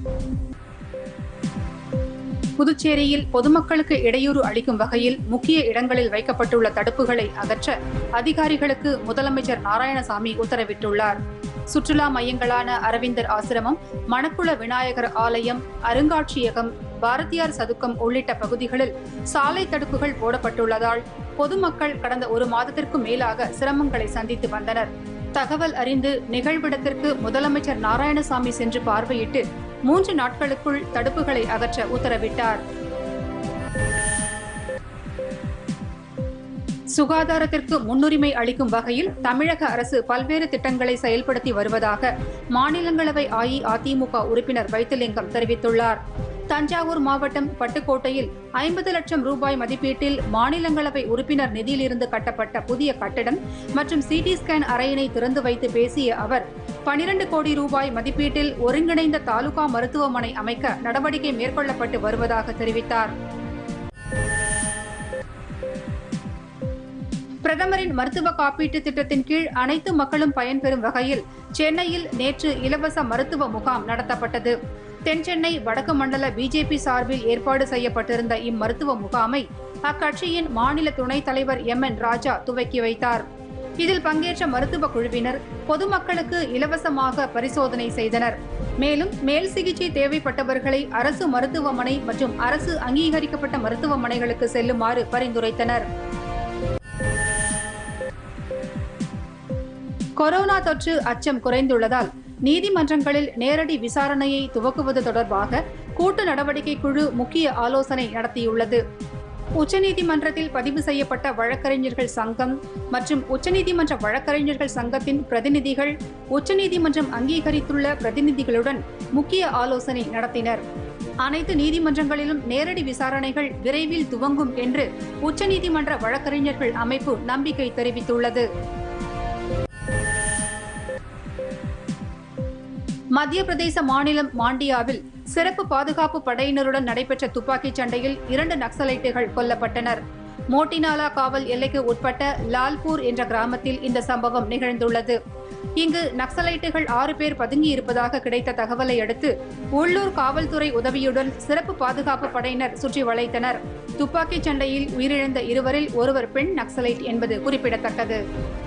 புதுச்சேரியில் பொதுமக்களுக்கு இடையூறு அளிக்கும் வகையில் முக்கிய இடங்களில் வைக்கப்பட்டுள்ள தடுப்புகளை அகற்ற அதிகாரிகளுக்கு முதலமைச்சர் நாராயணசாமி உத்தரவிட்டுள்ளார். சுற்றுலா மையங்களான அரவிந்தர் ஆசிரமம், மணக்குள விநாயகர் ஆலயம், அருங்காட்சியகம், பாரதியார் சதுக்கம் உள்ளிட்ட பகுதிகளில் சாலை தடுப்புகள் போடப்பட்டுள்ளதால் பொதுமக்கள் கடந்த ஒரு மாதத்திற்கும் மேலாக சிரமங்களை சந்தித்து வந்தனர். தகவல் அறிந்து நிகழ்விடத்திற்கு முதலமைச்சர் நாராயணசாமி சென்று பார்வையிட்டு 3 நாட்களுக்குள் தடுப்புகளை அகற்ற உத்தரவிட்டார். சுகாதாரத்திற்கு முன்னுரிமை அளிக்கும் வகையில் தமிழக அரசு பல்வேறு திட்டங்களை செயல்படுத்தி வருவதாக மாநிலங்களவை அஇஅதிமுக உறுப்பினர் வைத்திலிங்கம் தெரிவித்துள்ளார். தஞ்சாவூர் மாவட்டம் பட்டுக்கோட்டையில் 50 லட்சம் ரூபாய் மதிப்பீட்டில் மாநிலங்களவை உறுப்பினர் நிதியிலிருந்து கட்டப்பட்ட புதிய கட்டடம் மற்றும் சிடி ஸ்கேன் அறையினை திறந்து வைத்து பேசிய அவர் 12 கோடி ரூபாய் மதிப்பீட்டில் ஒருங்கிணைந்த தாலுகா மருத்துவமனை அமைக்க நடவடிக்கை மேற்கொள்ளப்பட்டு வருவதாக தெரிவித்தார். பிரதமரின் மருத்துவ காப்பீட்டு திட்டத்தின் கீழ் அனைத்து மக்களும் பயன்பெறும் வகையில் சென்னையில் நேற்று இலவச மருத்துவ முகாம் நடத்தப்பட்டது. தென்சென்னை வடக்கு மண்டல பிஜேபி சார்பில் ஏற்பாடு செய்யப்பட்டிருந்த இம்மருத்துவ முகாமை அக்கட்சியின் மாநில துணைத் தலைவர் என் ராஜா துவக்கி வைத்தார். இதில் பங்கேற்ற மருத்துவ குழுவினர் பொதுமக்களுக்கு இலவசமாக பரிசோதனை செய்தனர். மேலும் மேல் சிகிச்சை தேவைப்பட்டவர்களை அரசு மருத்துவமனை மற்றும் அரசு அங்கீகரிக்கப்பட்ட மருத்துவமனைகளுக்கு செல்லுமாறு பரிந்துரைத்தனர். கொரோனா தொற்று அச்சம் குறைந்துள்ளதால் நீதிமன்றங்களில் நேரடி விசாரணையை துவக்குவது தொடர்பாக கூட்டு நடவடிக்கை குழு முக்கிய ஆலோசனை நடத்தியுள்ளது. உச்சநீதிமன்றத்தில் பதிவு செய்யப்பட்ட வழக்கறிஞர்கள் சங்கம் மற்றும் உச்சநீதிமன்ற வழக்கறிஞர்கள் சங்கத்தின் பிரதிநிதிகள் உச்சநீதிமன்றம் அங்கீகரித்துள்ள பிரதிநிதிகளுடன் முக்கிய ஆலோசனை நடத்தினர். அனைத்து நீதிமன்றங்களிலும் நேரடி விசாரணைகள் விரைவில் துவங்கும் என்று உச்சநீதிமன்ற வழக்கறிஞர்கள் அமைப்பு நம்பிக்கை தெரிவித்துள்ளது. மத்திய பிரதேச மாநிலம் மாண்டியாவில் சிறப்பு பாதுகாப்பு படையினருடன் நடைபெற்ற துப்பாக்கிச் சண்டையில் 2 நக்சலைட்டுகள் கொல்லப்பட்டனர். மோட்டினாலா காவல் எல்லைக்கு உட்பட்ட லால்பூர் என்ற கிராமத்தில் இந்த சம்பவம் நிகழ்ந்துள்ளது. இங்கு நக்சலைட்டுகள் 6 பேர் பதுங்கியிருப்பதாக கிடைத்த தகவலை அடுத்து உள்ளூர் காவல்துறை உதவியுடன் சிறப்பு பாதுகாப்பு படையினர் சுற்றி வளைத்தனர். துப்பாக்கிச் சண்டையில் உயிரிழந்த இருவரில் ஒருவர் பெண் நக்சலைட் என்பது குறிப்பிடத்தக்கது.